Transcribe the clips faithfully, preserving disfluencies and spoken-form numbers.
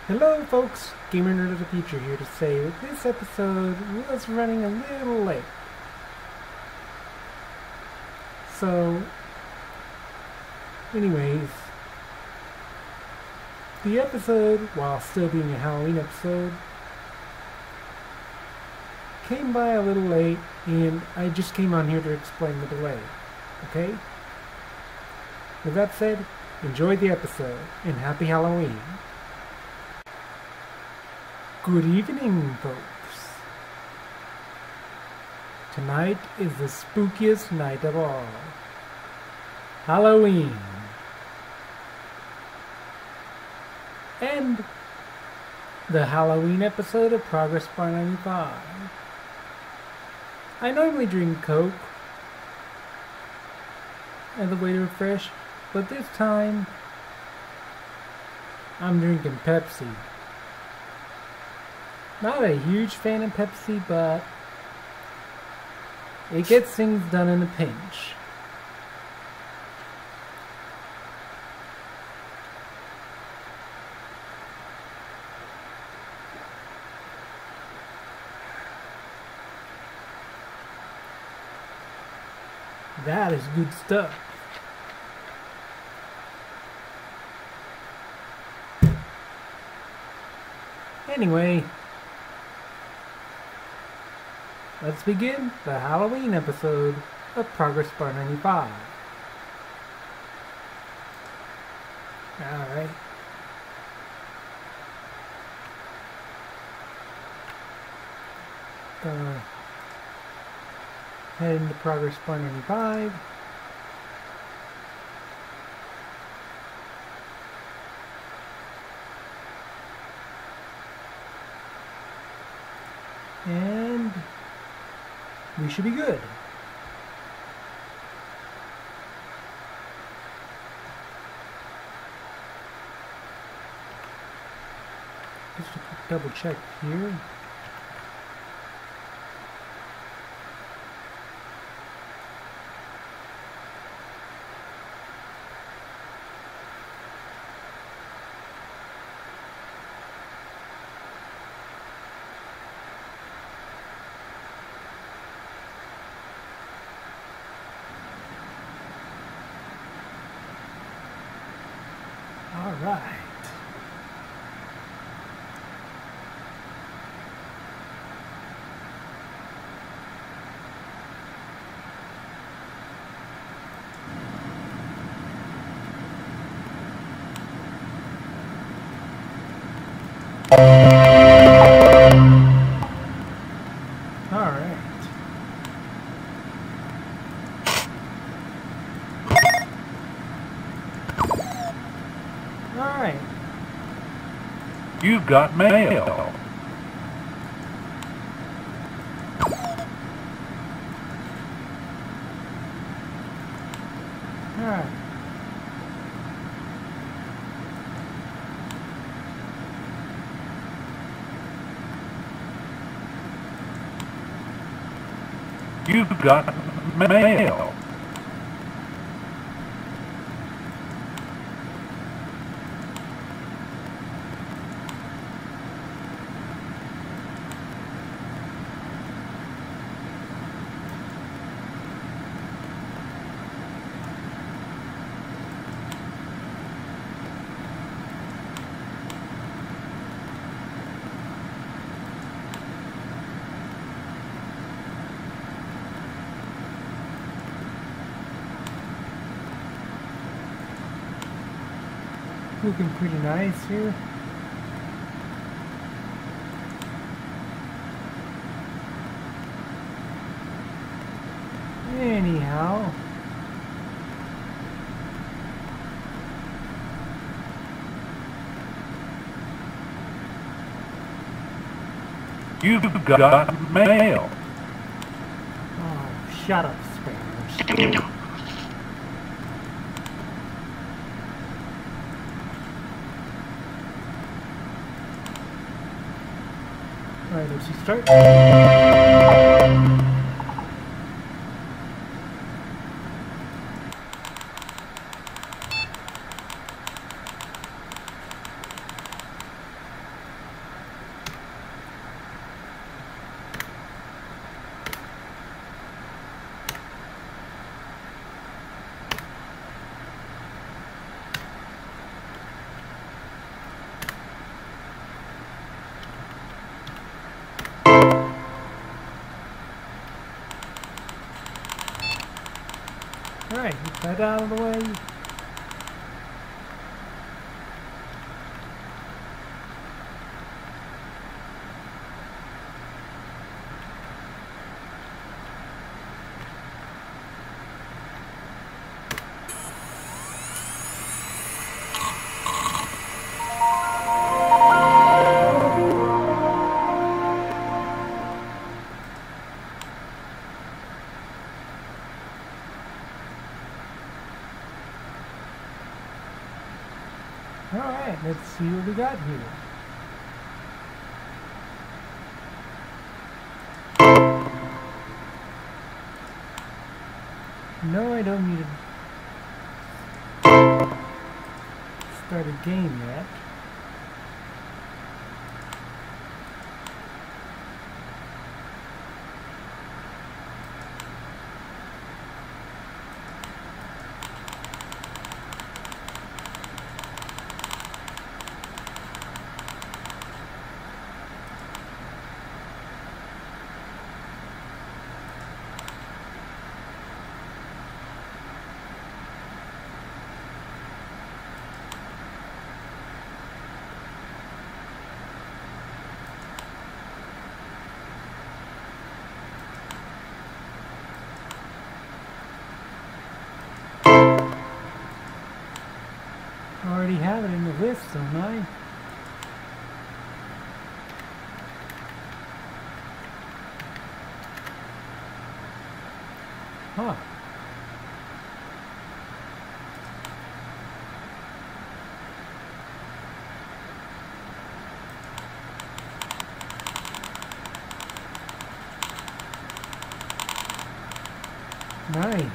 Hello folks, Gamer Nerd of the Future here to say that this episode was running a little late. So, anyways, the episode, while still being a Halloween episode, came by a little late, and I just came on here to explain the delay, okay? With that said, enjoy the episode, and happy Halloween. Good evening, folks. Tonight is the spookiest night of all. Halloween. And the Halloween episode of Progressbar ninety-five. I normally drink Coke as a way to refresh, but this time I'm drinking Pepsi. Not a huge fan of Pepsi, but it gets things done in a pinch. That is good stuff. Anyway, let's begin the Halloween episode of Progressbar ninety-five. Alright. Uh, head into Progressbar ninety-five. And we should be good. Just a quick double check here. All right. All right. Alright. You've got mail. Alright. You've got mail. Looking pretty nice here. Anyhow, You've got mail. oh, shut up, Spanish. Alright, let's see, start. Alright, get that out of the way. Alright, let's see what we got here. No, I don't need to start a game yet. I already have it in the list, don't I? Huh. Nice.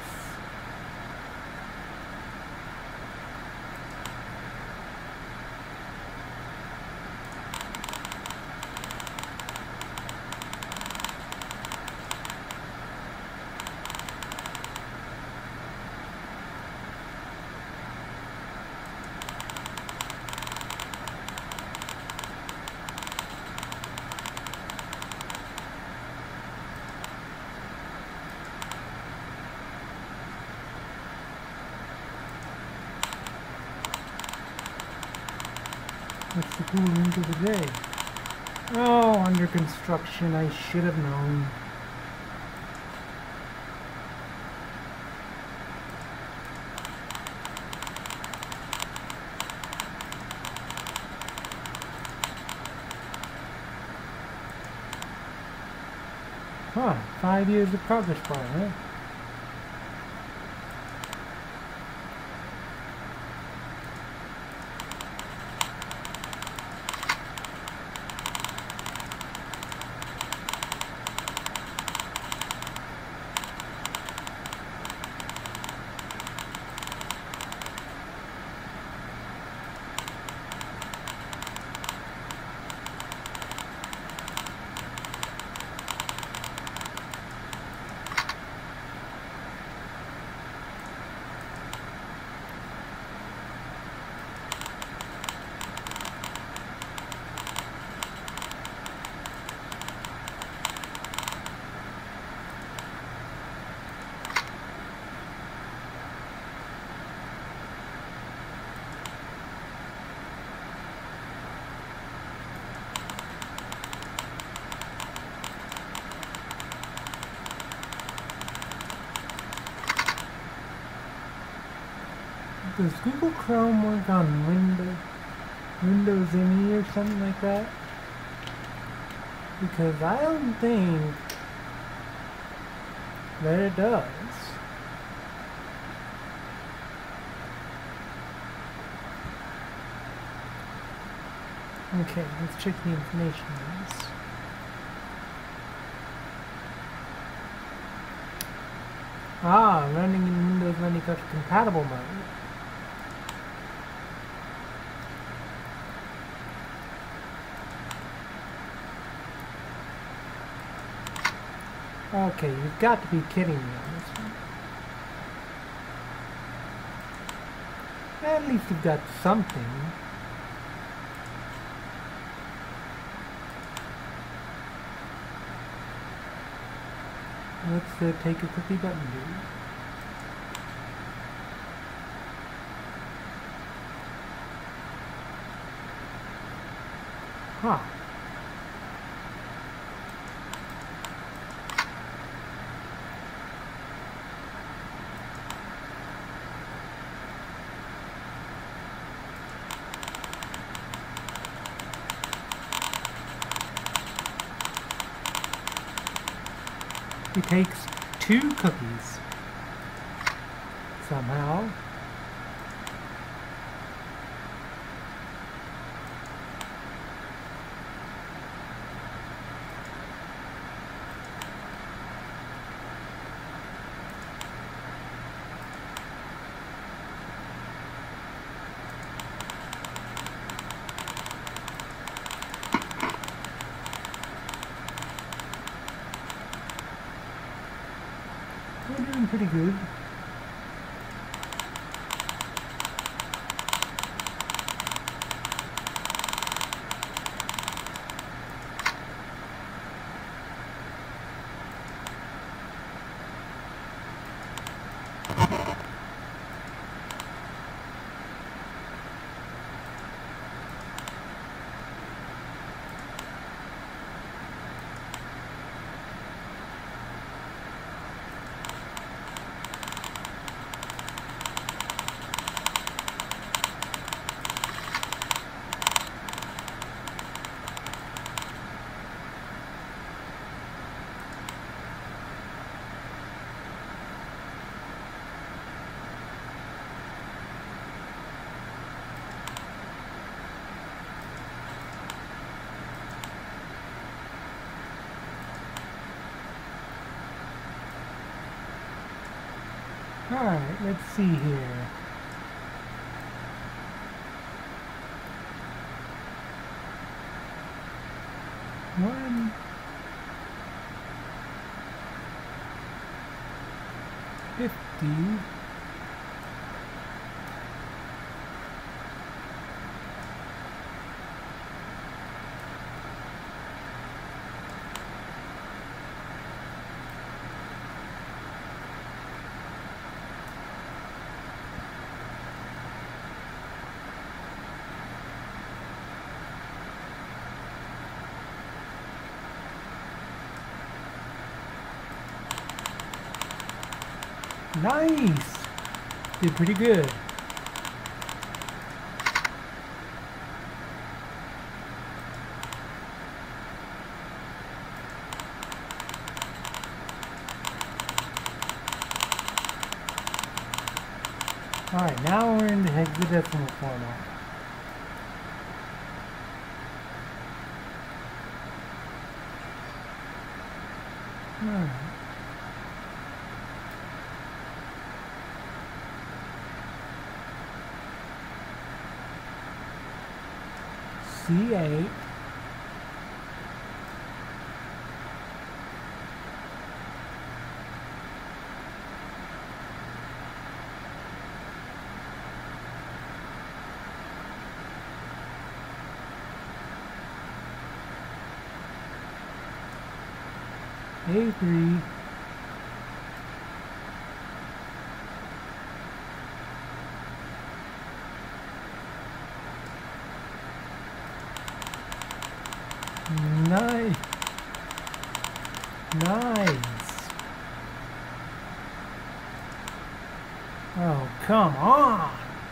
What's the cool link of the day? Oh, under construction. I should have known. Huh, five years of Progressbar, huh? Does Google Chrome work on Windows, Windows M E or something like that? Because I don't think that it does. Okay, let's check the information on this. Ah, running in Windows ninety-five compatible mode. Okay, you've got to be kidding me on this one. At least you've got something. Let's uh, take a cookie button, dude. Huh. It takes two cookies somehow. We're doing pretty good. Alright, let's see here. One. Fifty. Nice! Did pretty good. Alright, now we're in the hexadecimal format. Alright. C eight. A three. Nice. Nice. Oh, come on.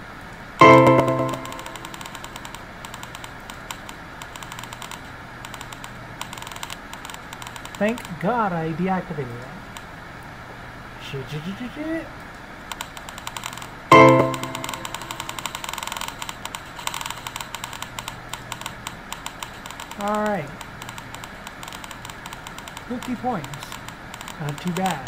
Thank God I deactivated that. Shit, shit, shit, shit, shit. Alright. fifty points. Not too bad.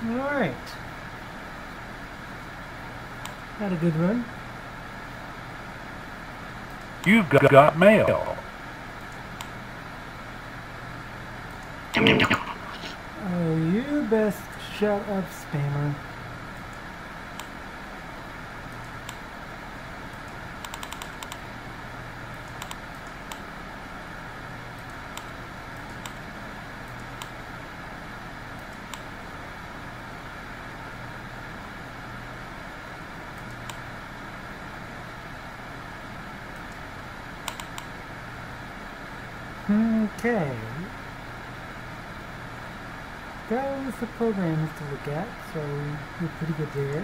Alright. Had a good run. You've got, got mail. Oh, you best shut up, spammer. Okay. That was the programs to look at, so we're pretty good there.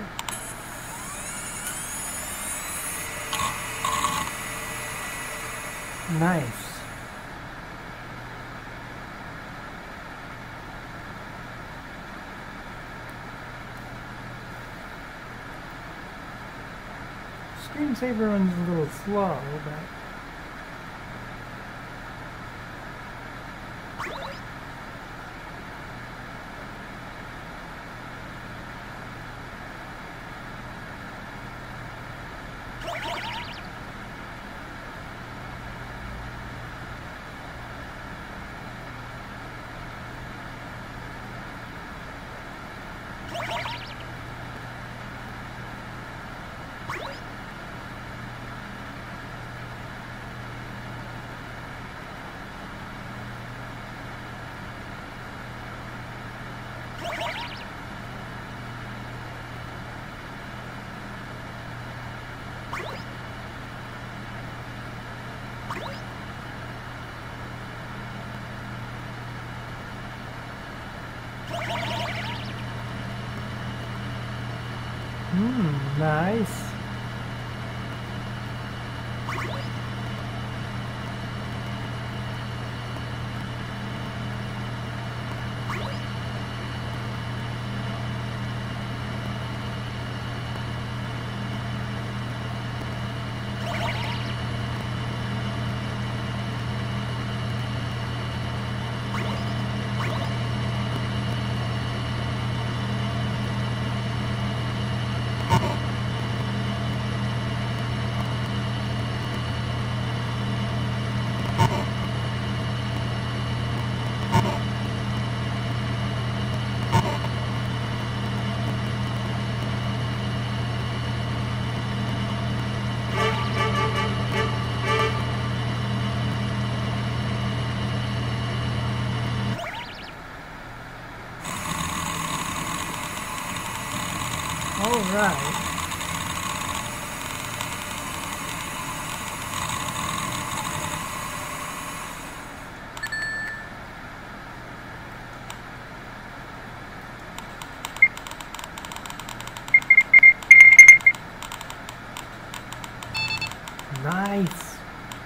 Nice. Screensaver runs a little slow, but Hmm, nice. All right. Nice.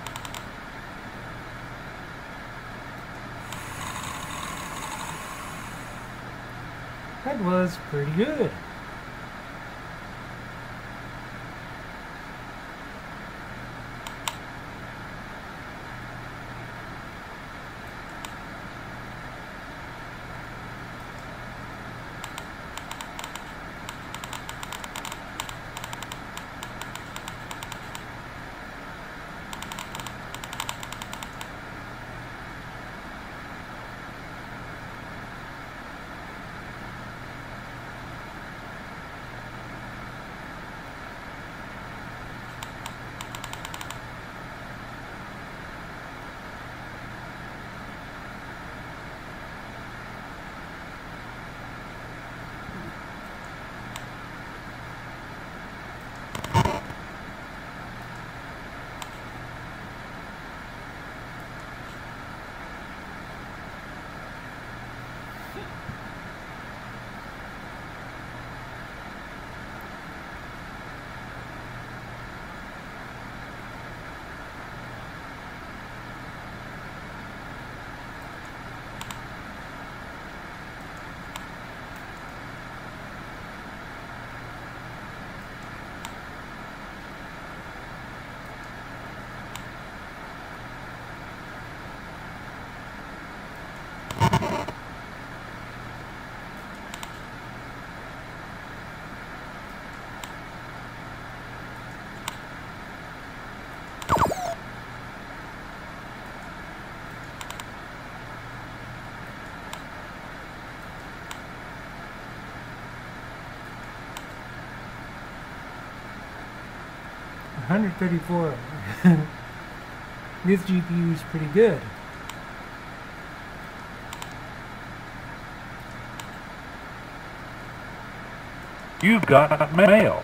That was pretty good. one thirty-four. This G P U is pretty good. You've got mail.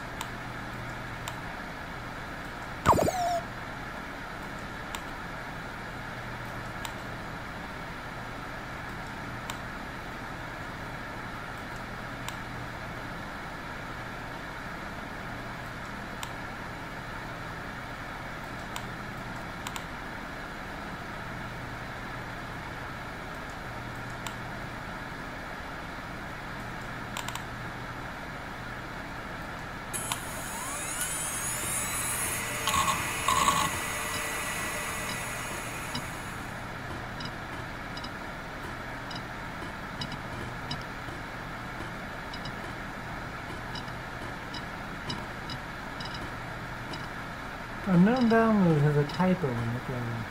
Unknown download has a typo in the game.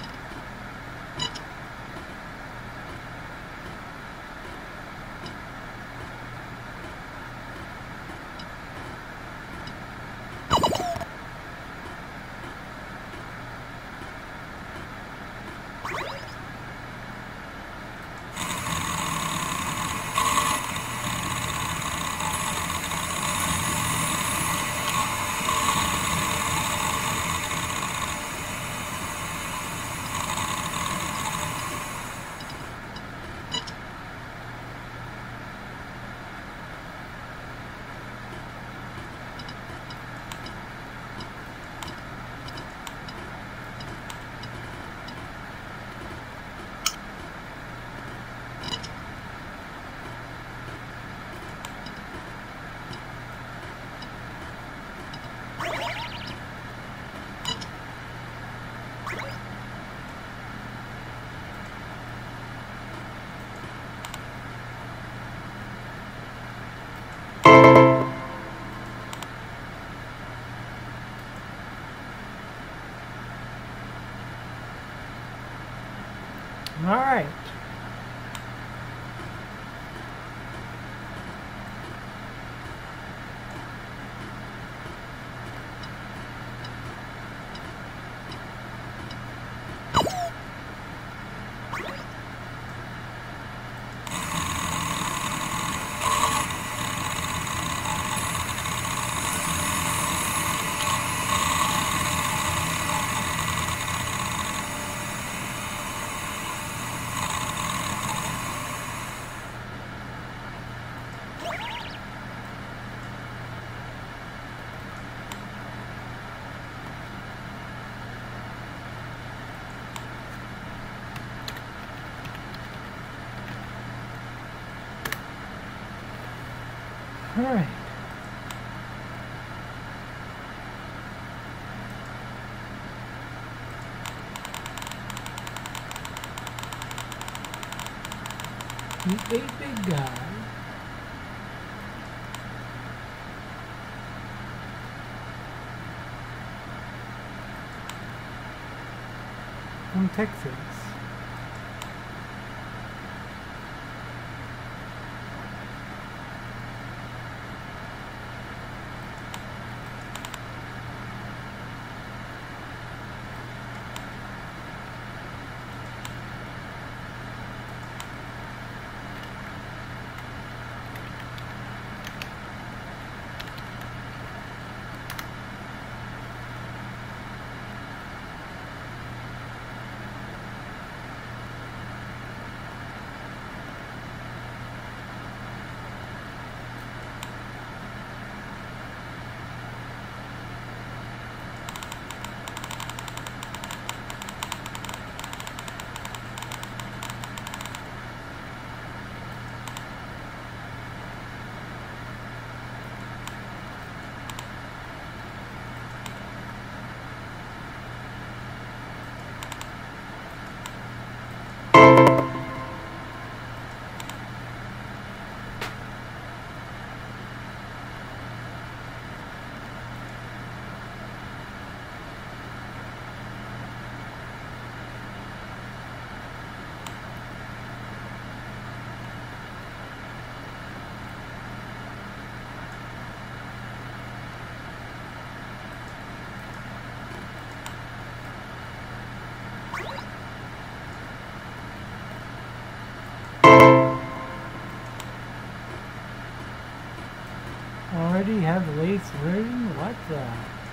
All right. All right. The eight big guy. From Texas. already have the latest version? What the?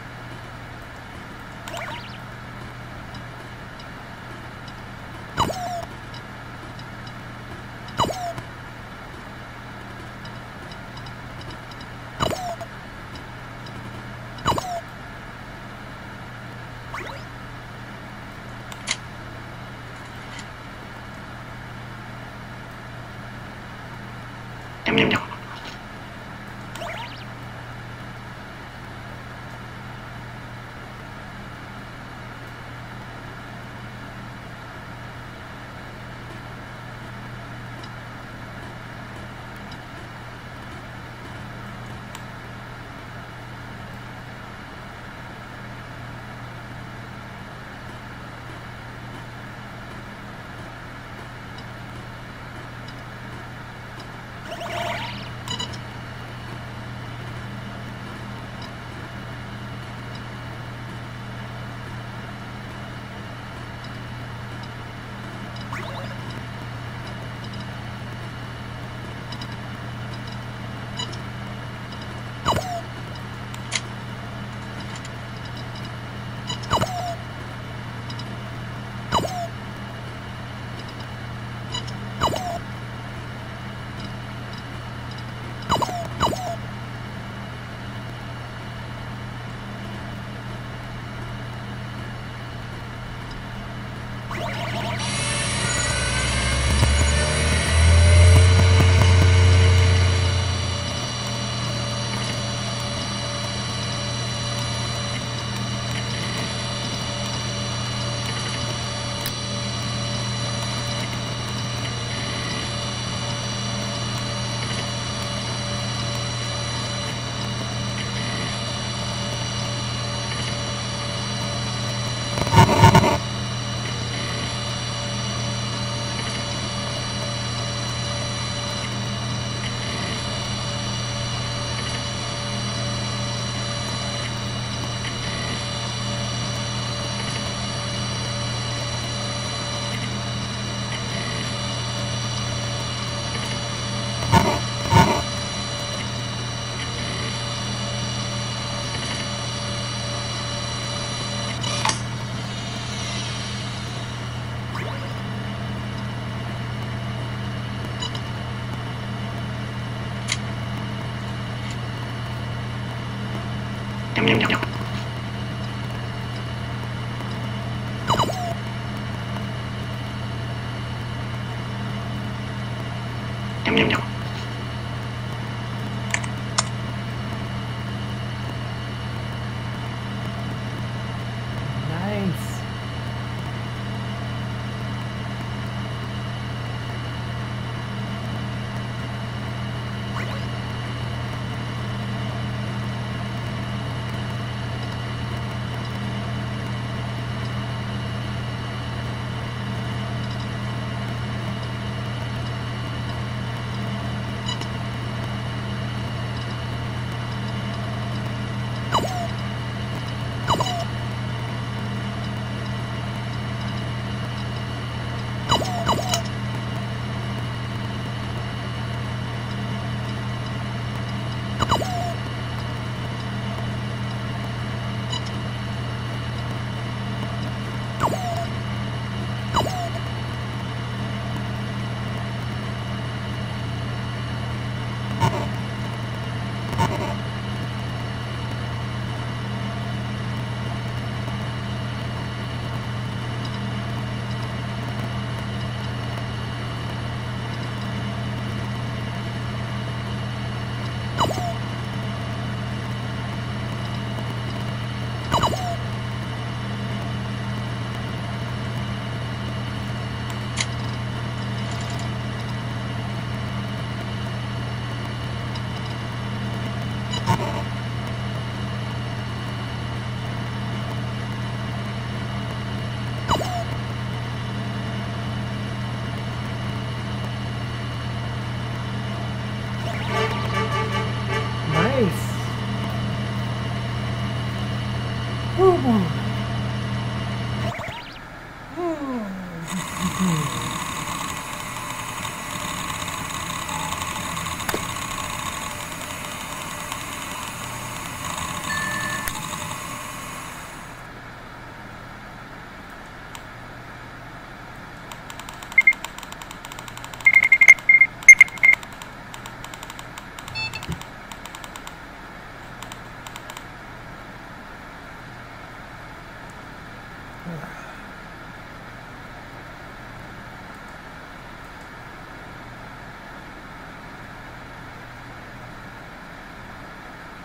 Nice.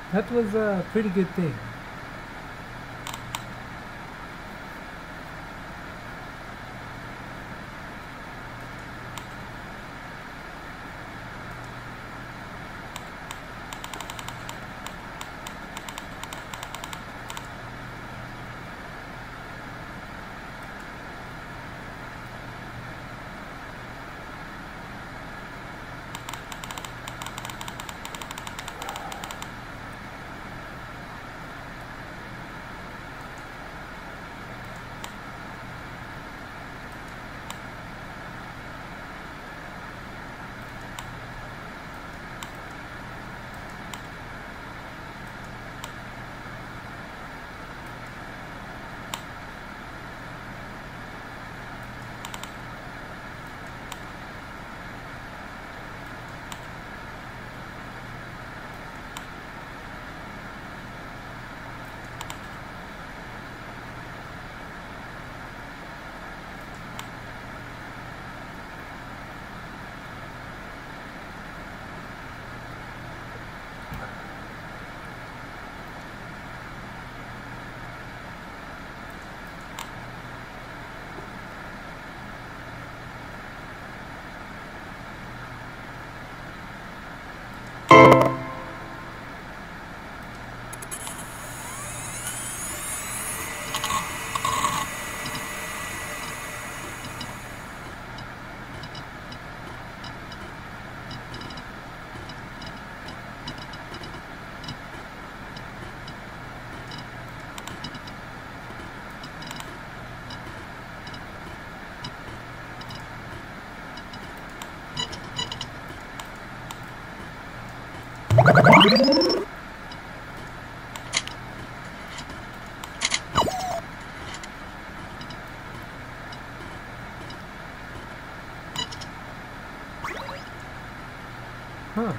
That was a pretty good thing. Huh.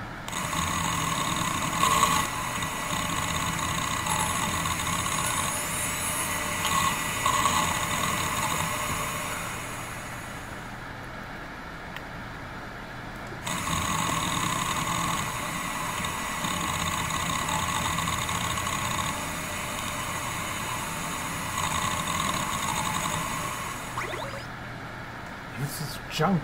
This is junk.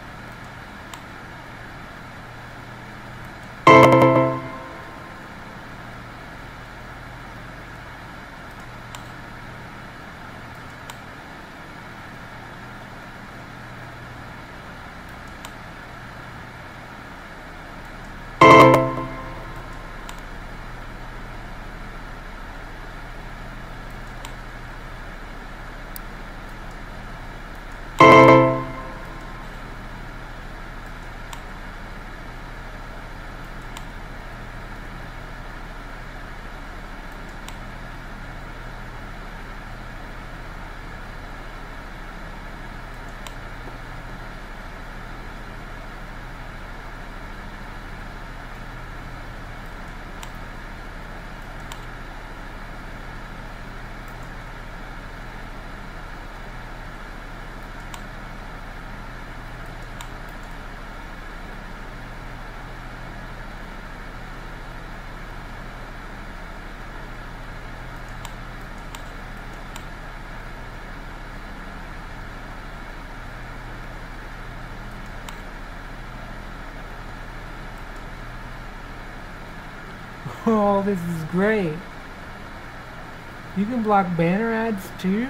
Oh, this is great. You can block banner ads too?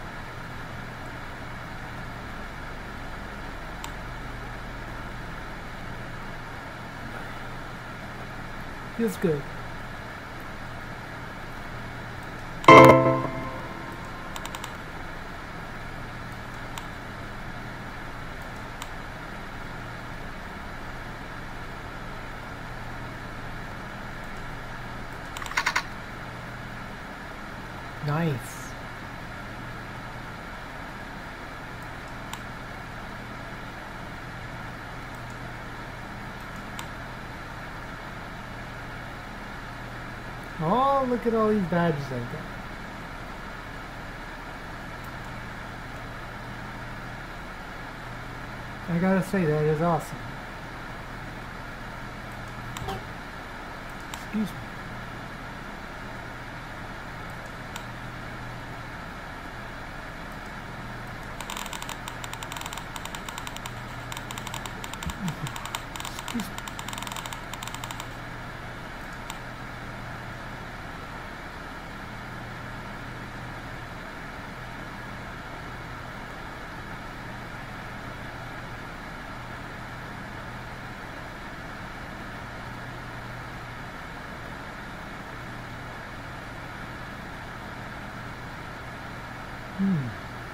Feels good. Nice. Oh, look at all these badges I got. I gotta say, that is awesome. Excuse me. Hmm.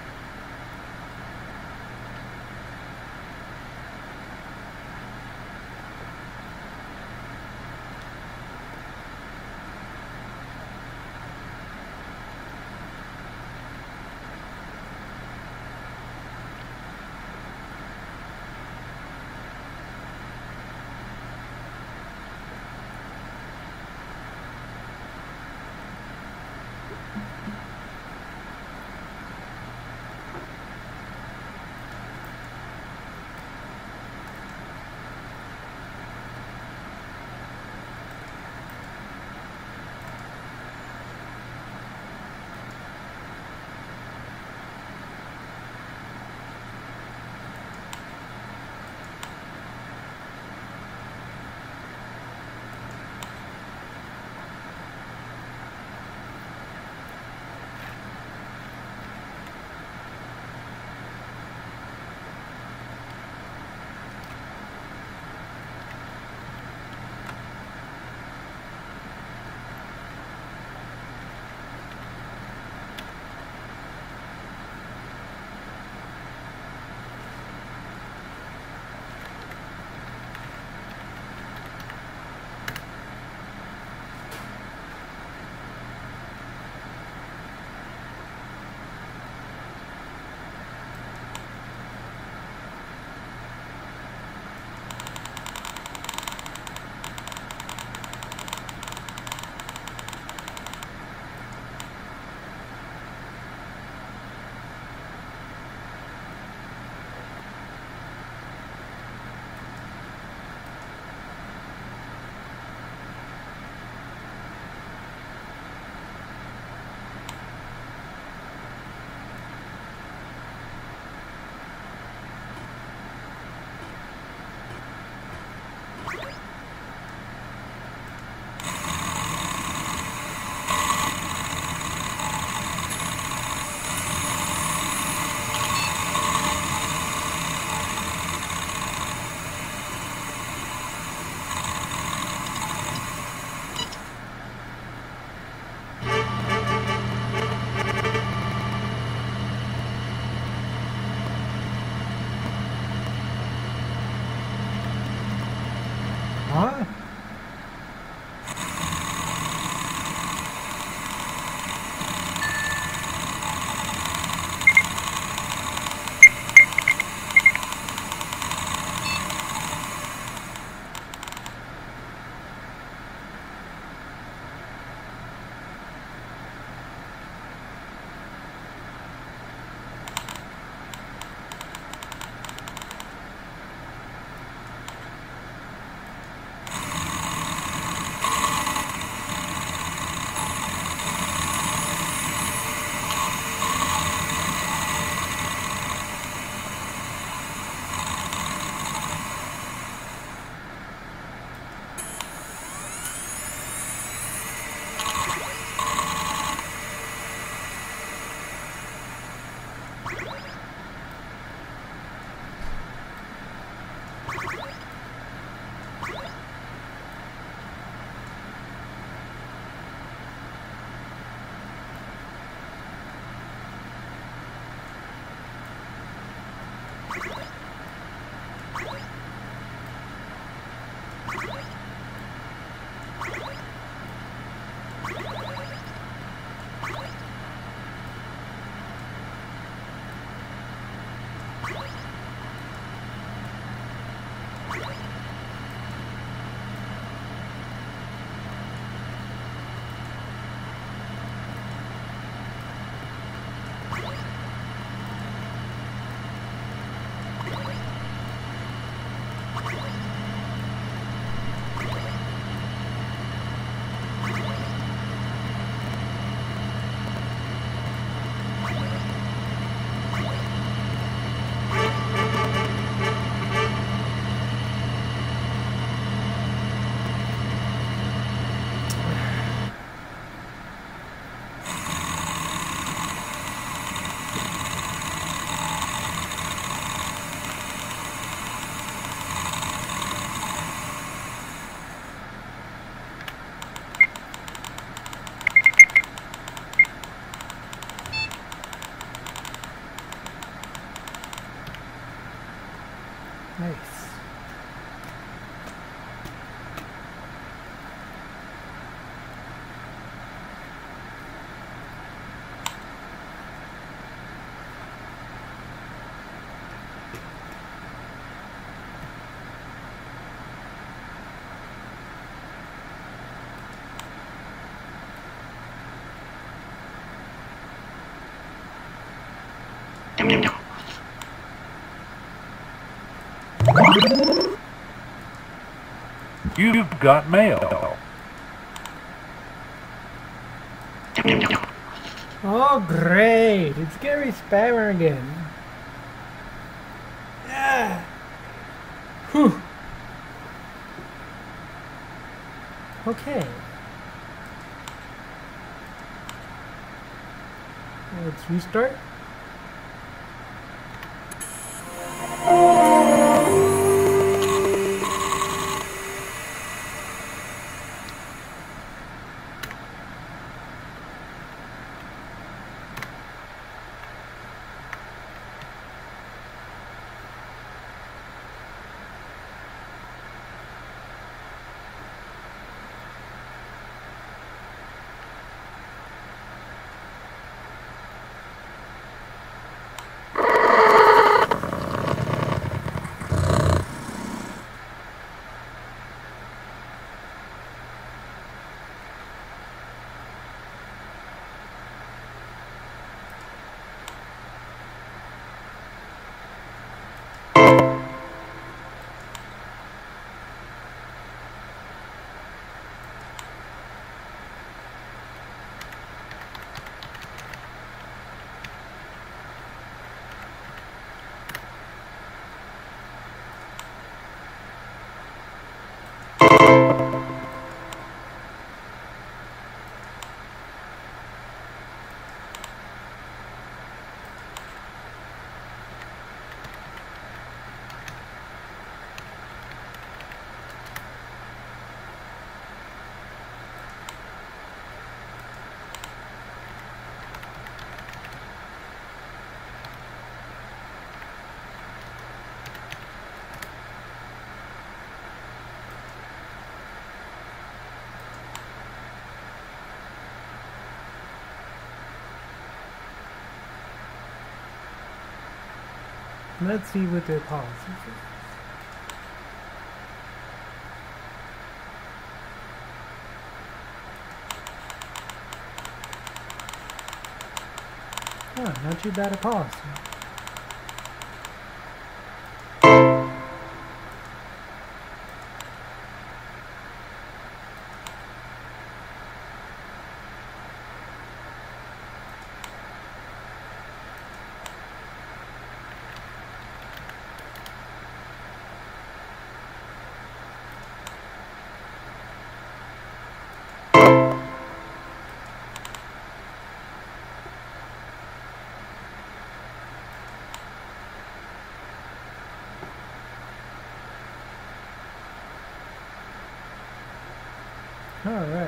Huh? You've got mail. Oh, great! It's Gary Spammer again. Ah. Whew. Okay. Let's restart. Let's see what their policy is. Oh, not too bad a policy. All right.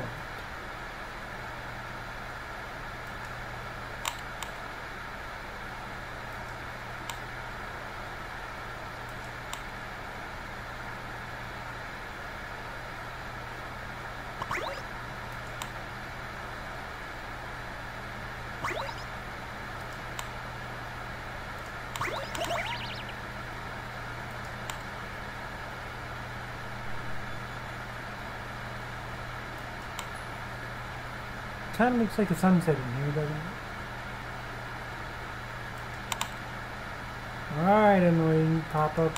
Kind of looks like a sunset in here, doesn't it? Alright, annoying pop-ups.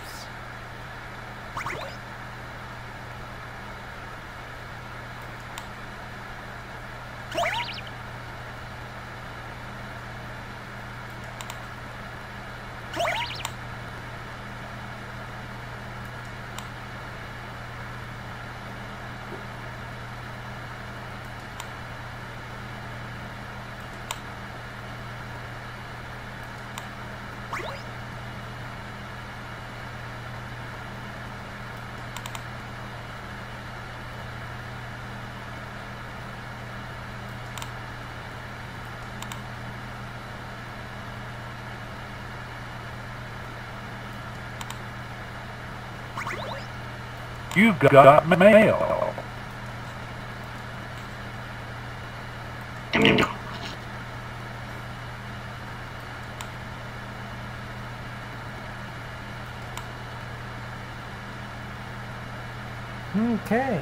You've got mail. Okay.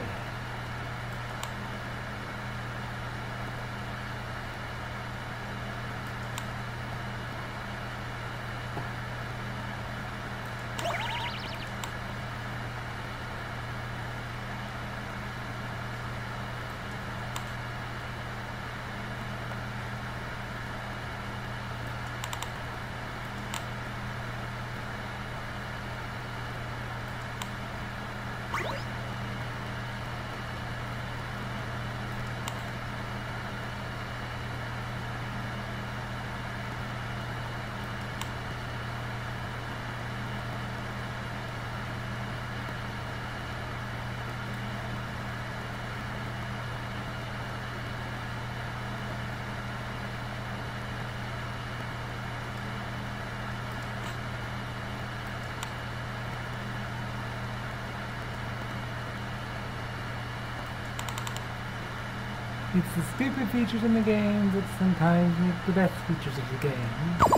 It's the stupid features in the game that sometimes make the best features of the game.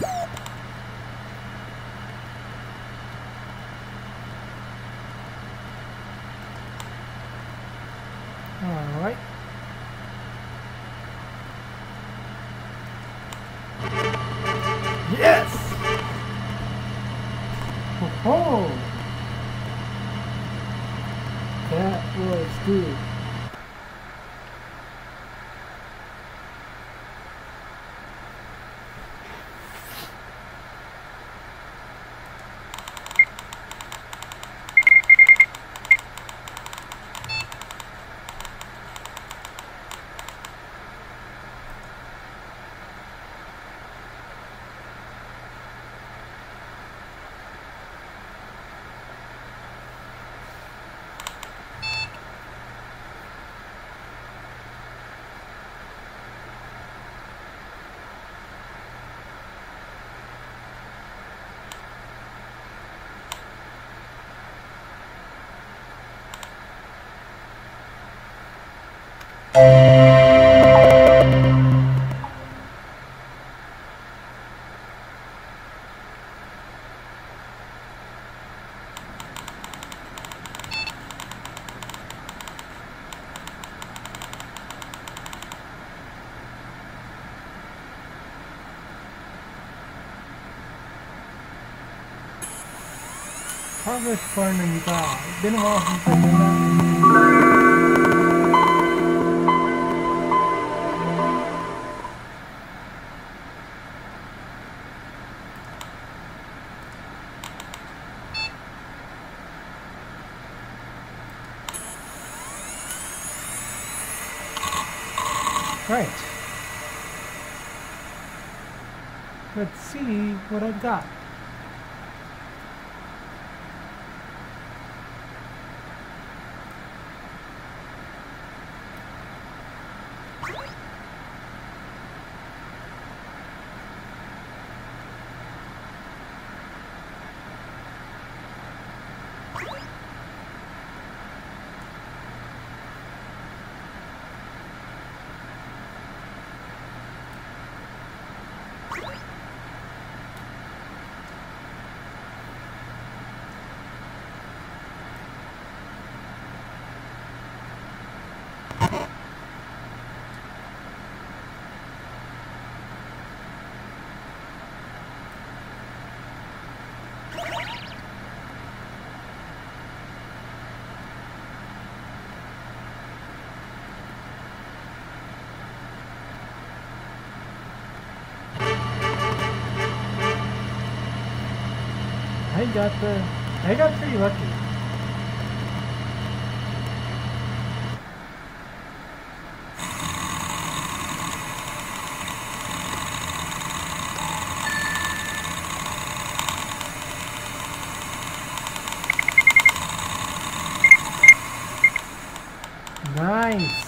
Alright. Yes! Oh, that was good. Progressbar number five. Been a while since I've done that. Right. Let's see what I got. I got the, I got pretty lucky. Nice.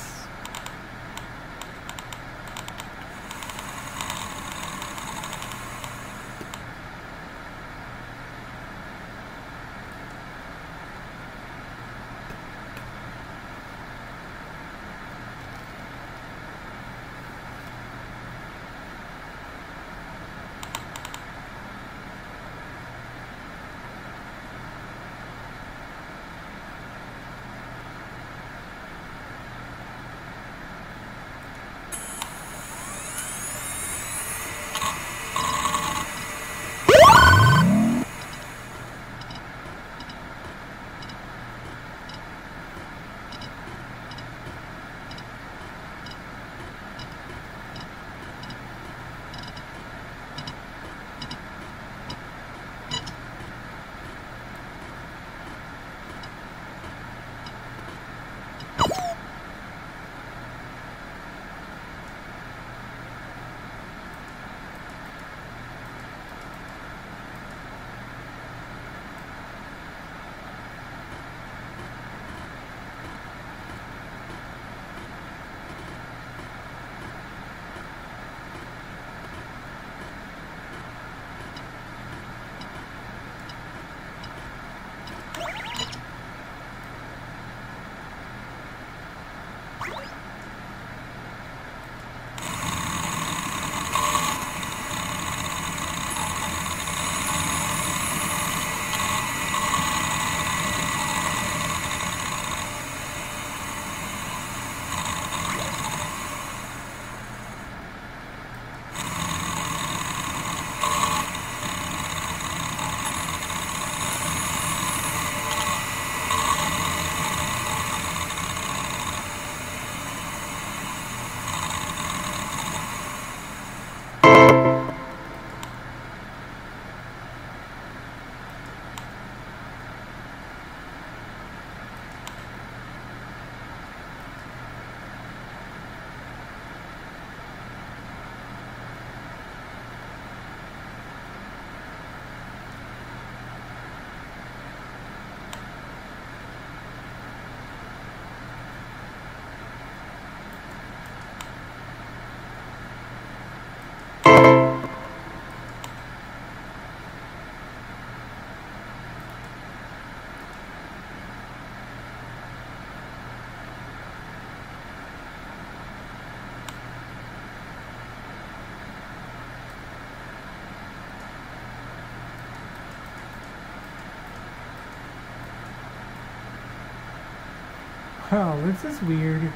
Oh, this is weird.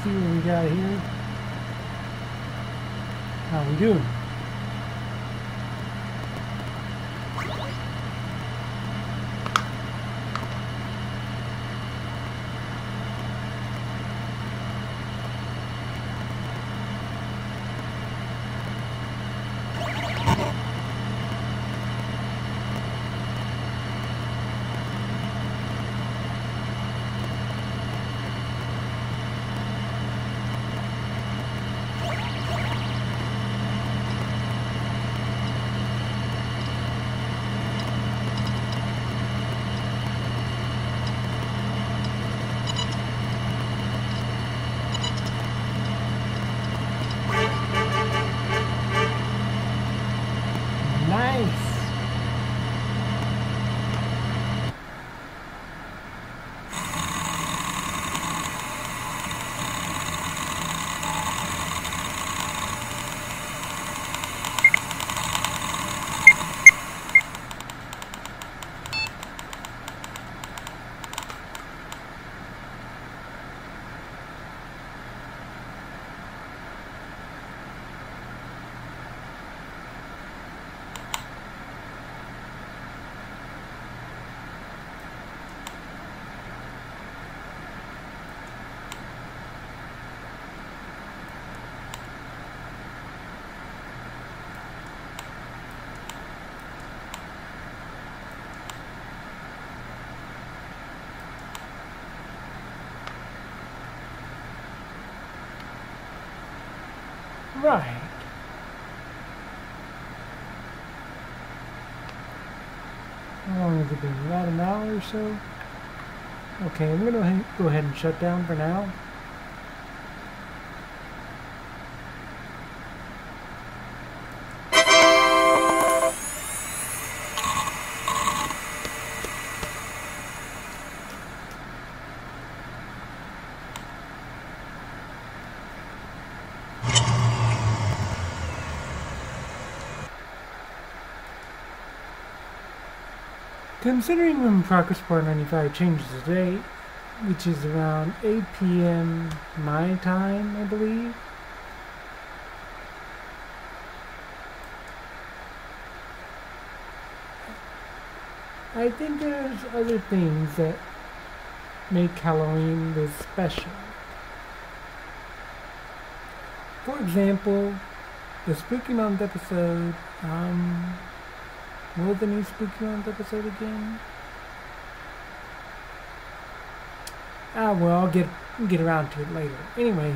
see what we got here. How we doing? Right. How long has it been? About an hour or so? Okay, I'm going to go ahead and shut down for now. Considering when Progressbar ninety-five changes the date, which is around eight P M my time, I believe. I think there's other things that make Halloween this special. For example, the Spooky Month episode, um... what was the new Spooky Month episode again? Ah, well, I'll get get around to it later. Anyway,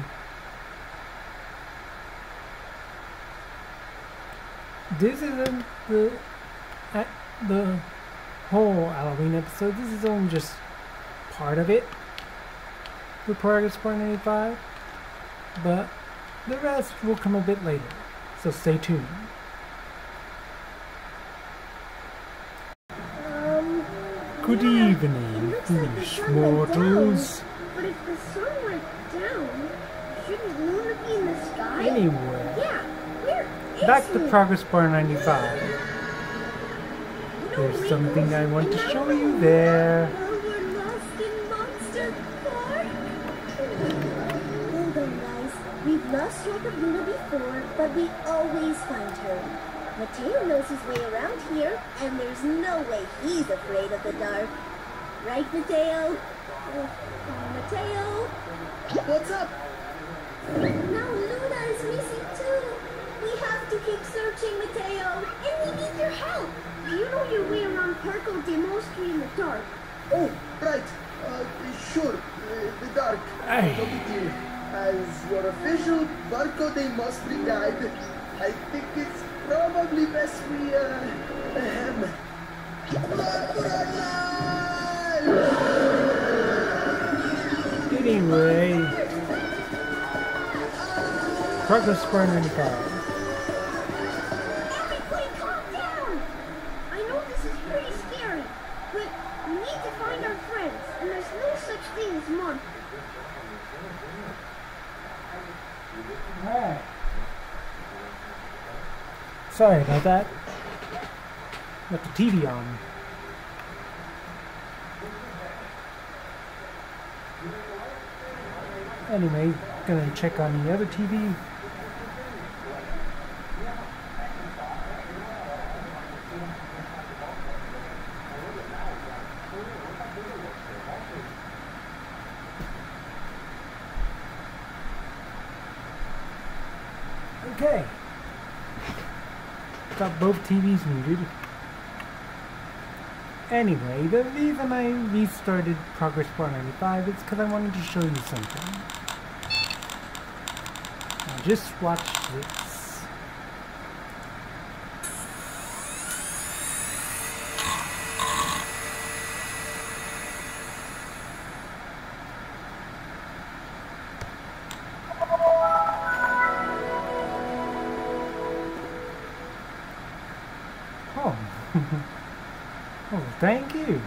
this isn't the uh, the whole Halloween episode. This is only just part of it for Progressbar ninety-five, but the rest will come a bit later. So stay tuned. Good evening, foolish mortals. But if the sun went down, shouldn't Luna be in the sky? Anyway, Yeah, where is back to it? Progressbar ninety-five. There's something I want to show you there. Well, we're lost in Monster Park. Hold on, guys. We've lost track of Luna before, but we always find her. Mateo knows his way around here, and there's no way he's afraid of the dark. Right, Mateo? Uh, Mateo? What's up? Now Luna is missing too. We have to keep searching, Mateo, and we need your help. You know your way around Parco de Mostri in the dark. Oh, right. Uh, sure. Uh, the dark. Aye. No big deal. As your official Barco de Mostri guide, I think it's probably best we, uh, ahem. Run for our lives! Anyway, Progressbar ninety-five. Everybody calm down! I know this is pretty scary, but we need to find our friends, and there's no such thing as month. Alright. Sorry about that. Got the T V on. Anyway, gonna check on the other T V. Okay. Got both T Vs muted. Anyway, the reason I restarted Progressbar ninety-five is because I wanted to show you something. Now just watch this. Oh. Oh, thank you.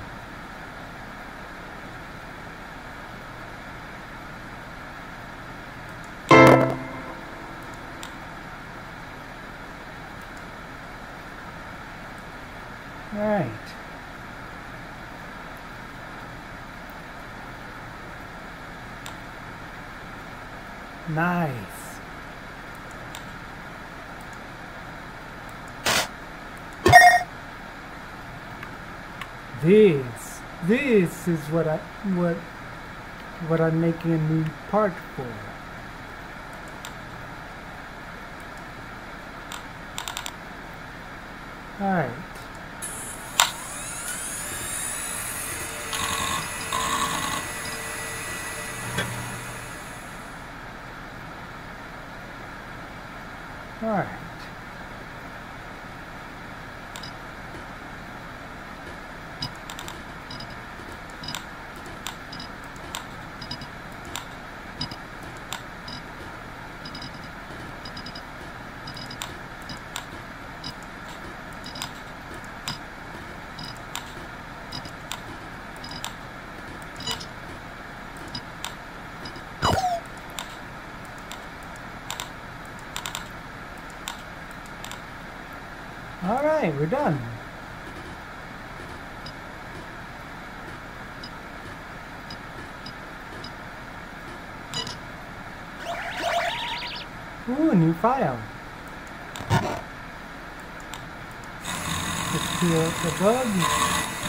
All right. Nice. This, this is what I, what, what I'm making a new part for. All right. All right. All right, we're done. Ooh, a new file. Let's clear up the bugs.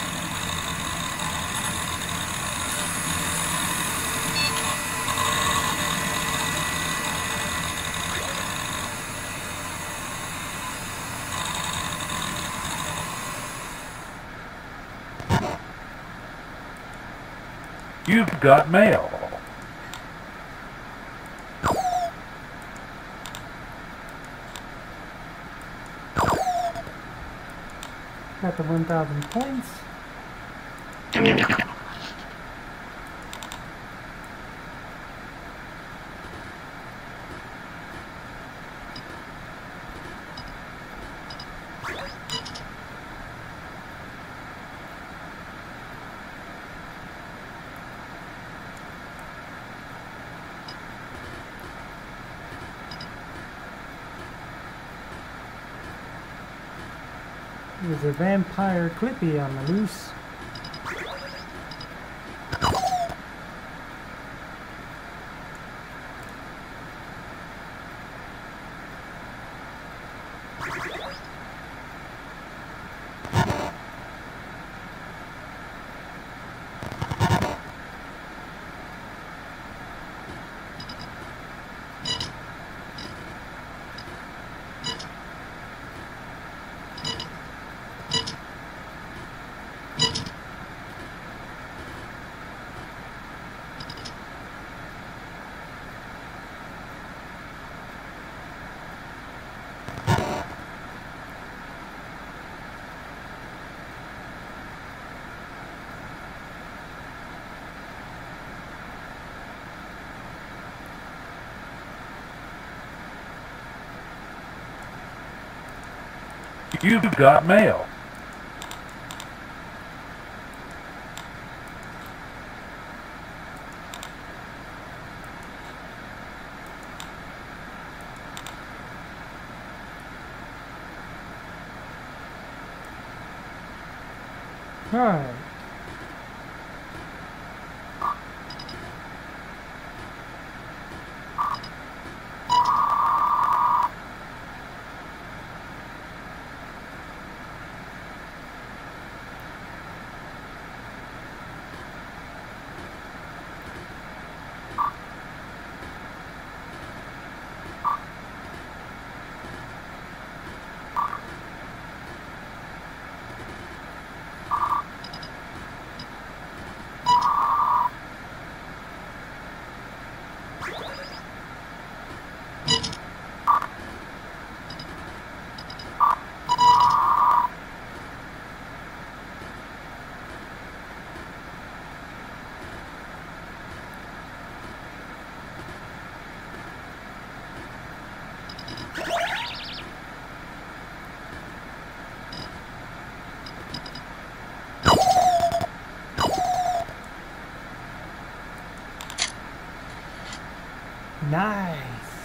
You've got mail. Got the one thousand points. There's a vampire Clippy on the loose. You've got mail. All right. Nice.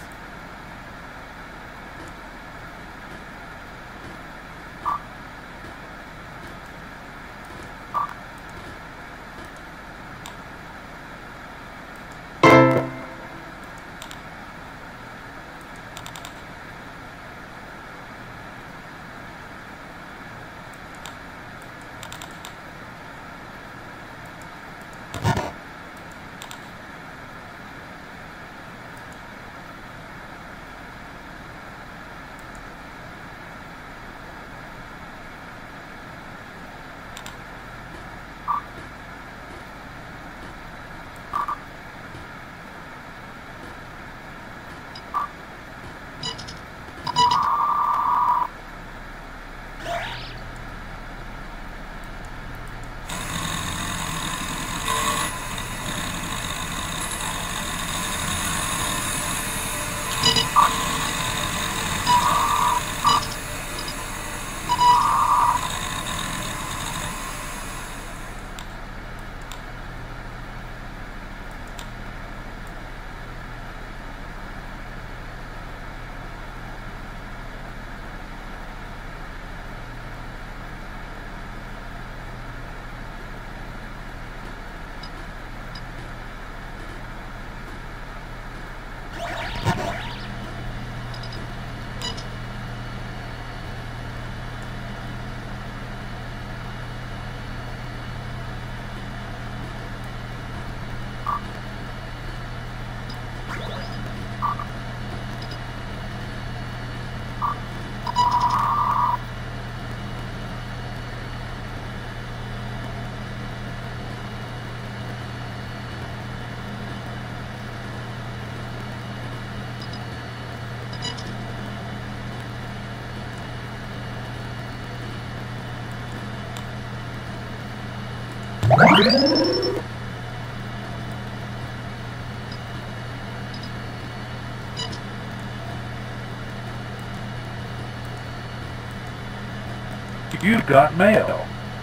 You've got mail.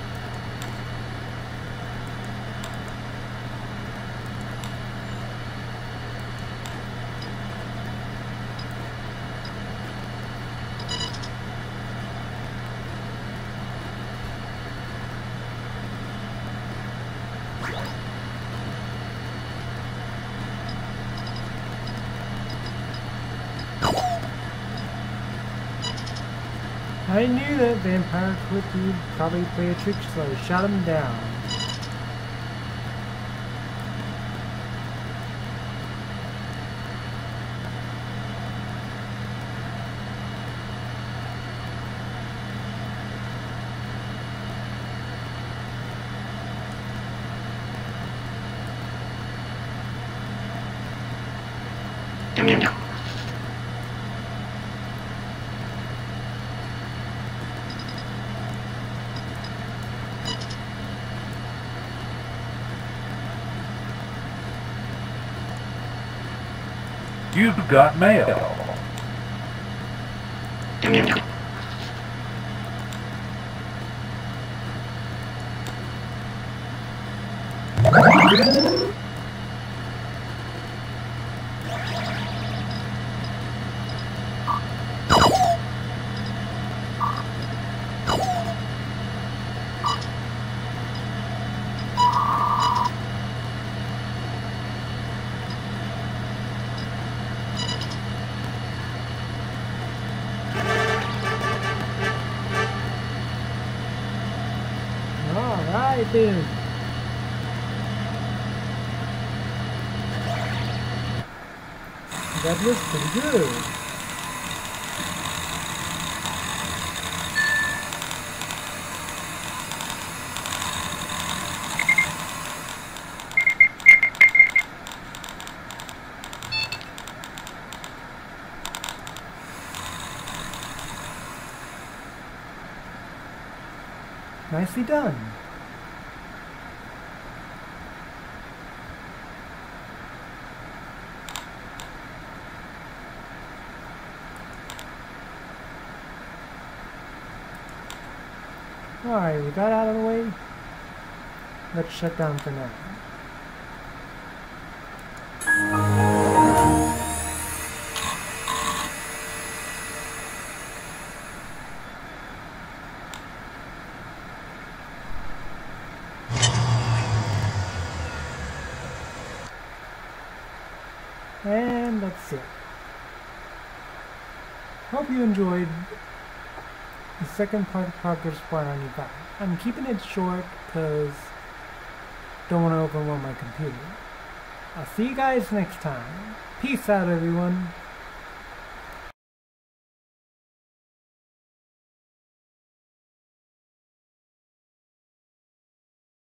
I knew that vampire would probably play a trick, so I shot him down. You've got mail. Alright then. That looks pretty good. Nicely done. Alright, we got out of the way. Let's shut down for now. And that's it. Hope you enjoyed the second part of Progressbar ninety-five. I'm keeping it short because don't want to overwhelm my computer. I'll see you guys next time. Peace out, everyone.